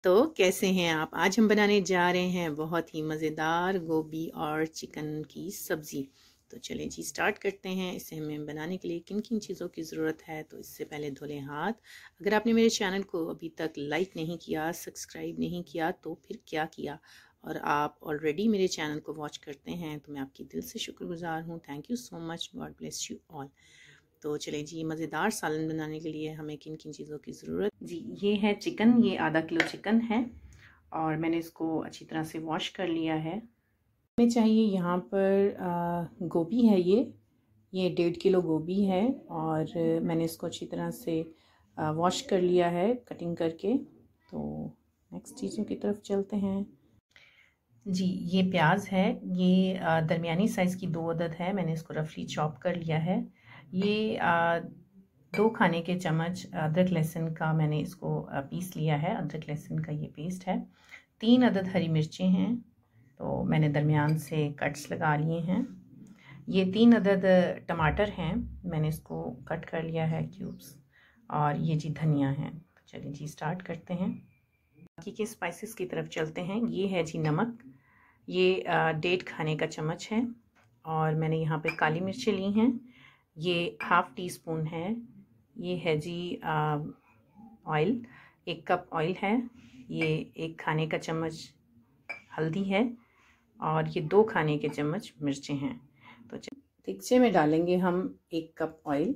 तो कैसे हैं आप? आज हम बनाने जा रहे हैं बहुत ही मज़ेदार गोभी और चिकन की सब्ज़ी। तो चलें जी स्टार्ट करते हैं। इसे हमें बनाने के लिए किन किन चीज़ों की ज़रूरत है, तो इससे पहले धो लें हाथ। अगर आपने मेरे चैनल को अभी तक लाइक नहीं किया, सब्सक्राइब नहीं किया, तो फिर क्या किया, और आप ऑलरेडी मेरे चैनल को वॉच करते हैं तो मैं आपकी दिल से शुक्रगुजार हूँ। Thank you so much. God bless you all. तो चलें जी, मज़ेदार सालन बनाने के लिए हमें किन किन चीज़ों की ज़रूरत जी। ये है चिकन, ये आधा किलो चिकन है और मैंने इसको अच्छी तरह से वॉश कर लिया है। हमें चाहिए यहाँ पर गोभी है, ये 1.5 किलो गोभी है और मैंने इसको अच्छी तरह से वॉश कर लिया है कटिंग करके। तो नेक्स्ट चीज़ों की तरफ चलते हैं जी। ये प्याज है, ये दरमियानी साइज़ की 2 अदद है, मैंने इसको रफली चॉप कर लिया है। ये 2 खाने के चम्मच अदरक लहसुन का मैंने इसको पीस लिया है, अदरक लहसुन का ये पेस्ट है। 3 अदद हरी मिर्चें हैं, तो मैंने दरमियान से कट्स लगा लिए हैं। ये 3 अदद टमाटर हैं, मैंने इसको कट कर लिया है क्यूब्स। और ये जी धनिया है। तो चलिए जी स्टार्ट करते हैं। बाकी के स्पाइसेस की तरफ चलते हैं। ये है जी नमक, ये 1.5 खाने का चम्मच है और मैंने यहाँ पे काली मिर्चें ली हैं, ये 1/2 टीस्पून है। ये है जी ऑयल, 1 कप ऑयल है। ये 1 खाने का चम्मच हल्दी है और ये 2 खाने के चम्मच मिर्चें हैं। तो देगचे में डालेंगे हम 1 कप ऑयल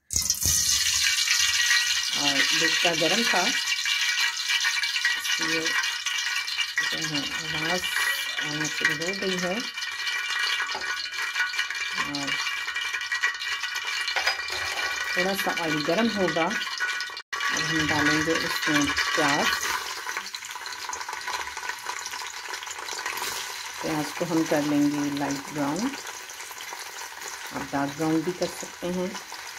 और देगचा गर्म था, ये आवाज़ आना शुरू हो गई है और थोड़ा सा ऑयल गर्म होगा और हम डालेंगे इसमें प्याज। प्याज को हम कर लेंगे लाइट ब्राउन, आप डार्क ब्राउन भी कर सकते हैं।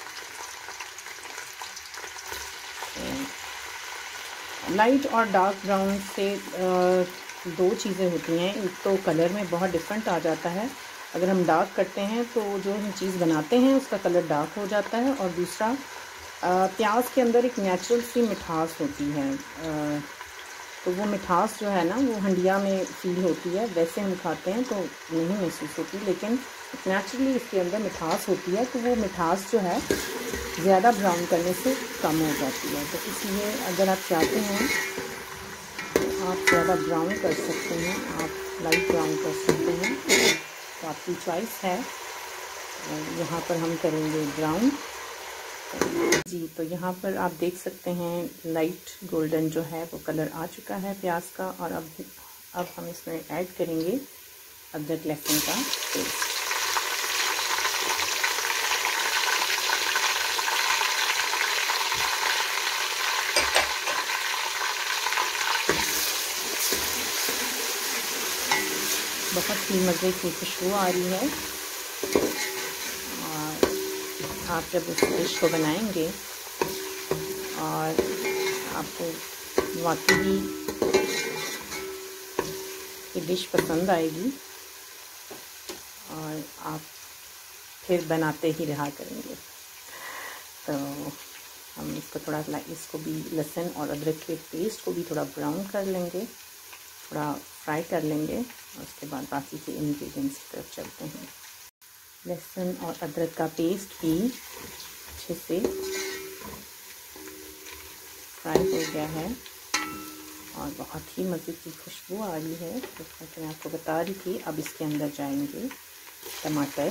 लाइट और डार्क ब्राउन से 2 चीज़ें होती हैं, एक तो कलर में बहुत डिफरेंट आ जाता है, अगर हम डार्क करते हैं तो जो हम चीज़ बनाते हैं उसका कलर डार्क हो जाता है, और दूसरा प्याज के अंदर एक नेचुरल सी मिठास होती है, तो वो मिठास जो है ना वो हंडिया में फील होती है, वैसे हम खाते हैं तो नहीं महसूस होती, लेकिन नेचुरली इसके अंदर मिठास होती है, तो वो मिठास जो है ज़्यादा ब्राउन करने से कम हो जाती है। तो इसलिए अगर आप चाहते हैं तो आप ज़्यादा ब्राउन कर सकते हैं, आप लाइट ब्राउन कर सकते हैं, तो आपकी चॉइस है। यहाँ पर हम करेंगे ब्राउन जी। तो यहाँ पर आप देख सकते हैं लाइट गोल्डन जो है वो कलर आ चुका है प्याज का, और अब हम इसमें ऐड करेंगे अदरक लहसुन का पेस्ट। बहुत ही मज़े की खुशबू आ रही है, और आप जब उस डिश को बनाएंगे और आपको वाकई ये डिश पसंद आएगी और आप फिर बनाते ही रहा करेंगे। तो हम इसको थोड़ा इसको भी लहसुन और अदरक के पेस्ट को भी थोड़ा ब्राउन कर लेंगे, थोड़ा फ्राई कर लेंगे, और उसके बाद बाकी के इंग्रेडिएंट्स की तरफ चलते हैं। लहसुन और अदरक का पेस्ट भी अच्छे से फ्राई हो गया है और बहुत ही मज़े की खुशबू आ रही है। जैसा कि मैं आपको बता रही थी, अब इसके अंदर जाएंगे टमाटर,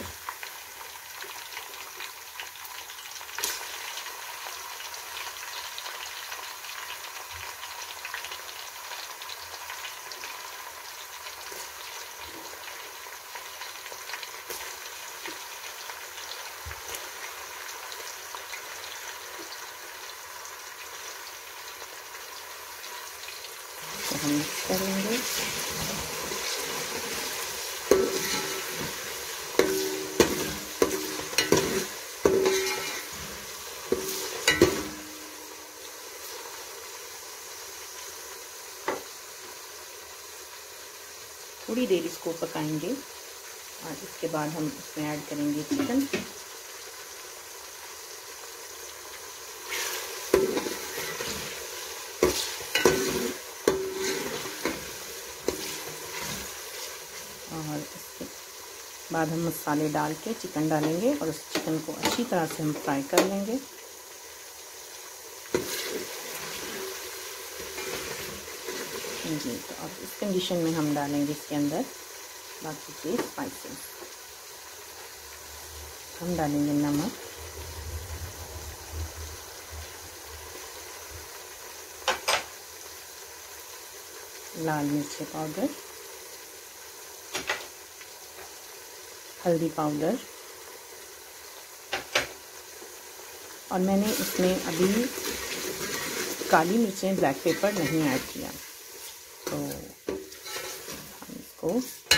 तो हम मिक्स करेंगे। थोड़ी देर इसको पकाएंगे और इसके बाद हम इसमें ऐड करेंगे चिकन। और इसके बाद हम मसाले डाल के चिकन डालेंगे और उस चिकन को अच्छी तरह से हम फ्राई कर लेंगे। जी, तो अब इस कंडीशन में हम डालेंगे इसके अंदर बाकी के स्पाइसेस। हम डालेंगे नमक, लाल मिर्च पाउडर, हल्दी पाउडर, और मैंने इसमें अभी काली मिर्चें ब्लैक पेपर नहीं ऐड किया। तो हम इसको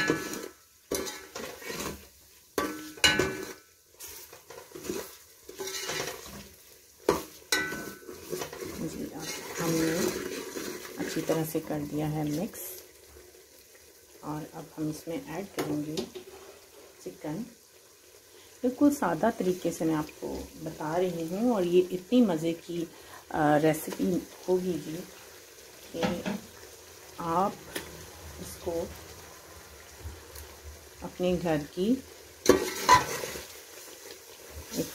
जी हमने अच्छी तरह से कर दिया है मिक्स, और अब हम इसमें ऐड करेंगे चिकन। बिल्कुल सादा तरीके से मैं आपको बता रही हूँ, और ये इतनी मज़े की रेसिपी होगी जी कि आप इसको अपने घर की एक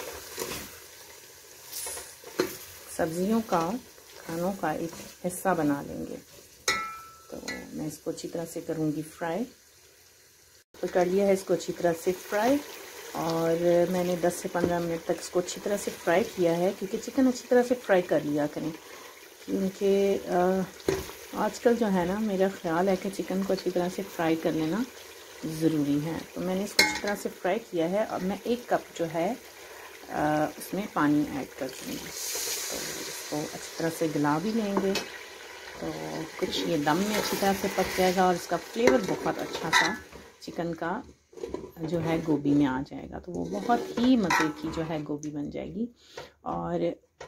सब्जियों का खानों का एक हिस्सा बना लेंगे। तो मैं इसको अच्छी तरह से करूँगी फ्राई। तो कर लिया है इसको अच्छी तरह से फ्राई, और मैंने 10 से 15 मिनट तक इसको अच्छी तरह से फ्राई किया है, क्योंकि चिकन अच्छी तरह से फ्राई कर लिया करें। क्योंकि आजकल जो है ना, मेरा ख़्याल है कि चिकन को अच्छी तरह से फ्राई कर लेना ज़रूरी है। तो मैंने इसको अच्छी तरह से फ्राई किया है। अब मैं 1 कप जो है उसमें पानी ऐड कर दूँगी। तो इसको अच्छी तरह से गला भी लेंगे, तो कुछ ये दम में अच्छी तरह से पक जाएगा, और इसका फ्लेवर बहुत अच्छा सा चिकन का जो है गोभी में आ जाएगा। तो वो बहुत ही मज़े की जो है गोभी बन जाएगी। और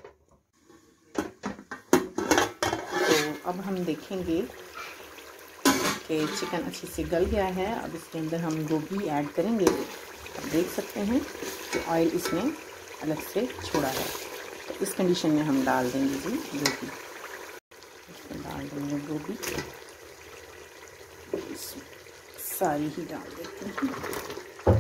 तो अब हम देखेंगे कि चिकन अच्छे से गल गया है। अब इसके अंदर हम गोभी ऐड करेंगे। अब देख सकते हैं कि ऑयल इसमें अलग से छोड़ा है। तो इस कंडीशन में हम डाल देंगे जी गोभी। इसमें डाल देंगे गोभी, सारी ही डाल देते हैं।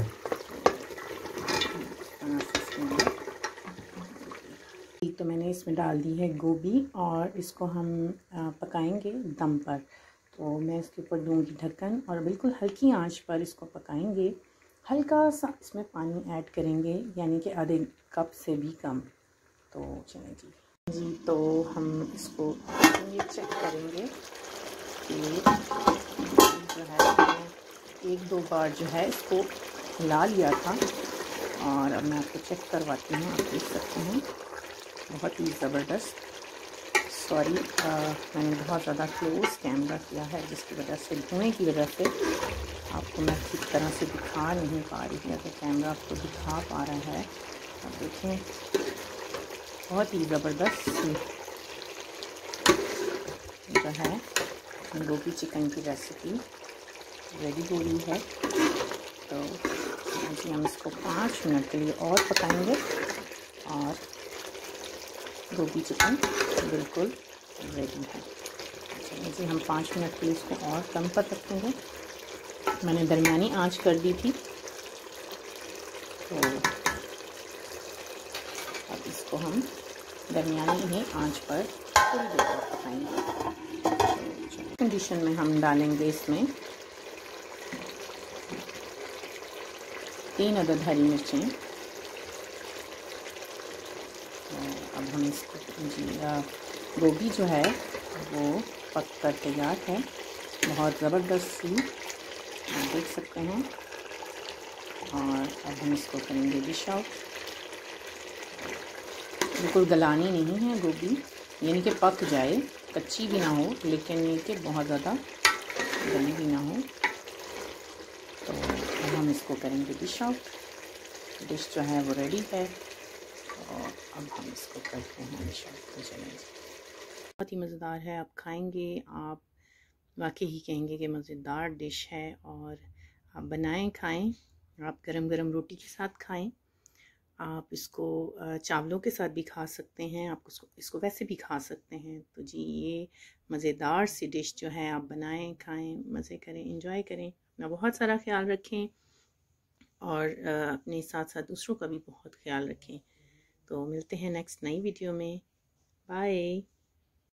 तो मैंने इसमें डाल दी है गोभी, और इसको हम पकाएंगे दम पर। तो मैं इसके ऊपर दूंगी ढक्कन, और बिल्कुल हल्की आंच पर इसको पकाएंगे। हल्का सा इसमें पानी ऐड करेंगे, यानी कि आधे कप से भी कम। तो चलें जी, तो हम इसको ये चेक करेंगे कि जो है 1-2 बार जो है इसको हिला लिया था, और अब मैं आपको चेक करवाती हूँ। आप देख सकते हैं बहुत ही ज़बरदस्त। सॉरी, मैंने बहुत ज़्यादा क्लोज कैमरा किया है, जिसकी वजह से धुएँ की वजह से आपको मैं ठीक तरह से दिखा नहीं पा रही है। तो कैमरा आपको दिखा पा रहा है, आप देखें बहुत ही ज़बरदस्त जो है गोभी चिकन की रेसिपी रेडी हो रही है। तो जी हम इसको 5 मिनट के लिए और पकाएंगे, और गोभी चिकन बिल्कुल रेडी है। चलिए जी, हम 5 मिनट के लिए इसको और कम पर रखेंगे। मैंने दरमियानी आंच कर दी थी। तो अब इसको हम दरमियानी ही आंच पर थोड़ी देर तक पकाएंगे। कंडीशन में हम डालेंगे इसमें 3 अदद हरी मिर्चें। तो अब हम इसको गोभी जो है वो पक कर तैयार है, बहुत ज़बरदस्त सी, आप देख सकते हैं। और अब हम इसको करेंगे डिश आउट। बिल्कुल गलानी नहीं है गोभी, यानी कि पक जाए, कच्ची भी ना हो, लेकिन ये कि बहुत ज़्यादा गली भी ना हो। तो अब हम इसको करेंगे डिश आउट। डिश जो है वो रेडी है, और अब हम इसको करते हैं डिश आउट। तो चलेंगे, बहुत ही मज़ेदार है। आप खाएंगे, आप वाकई ही कहेंगे कि मज़ेदार डिश है। और आप बनाएं, खाएं। आप गरम गरम रोटी के साथ खाएं, आप इसको चावलों के साथ भी खा सकते हैं, आप इसको वैसे भी खा सकते हैं। तो जी ये मज़ेदार सी डिश जो है आप बनाएं, खाएं, मज़े करें, एंजॉय करें। अपना बहुत सारा ख्याल रखें और अपने साथ साथ दूसरों का भी बहुत ख्याल रखें। तो मिलते हैं नेक्स्ट नई वीडियो में। बाय।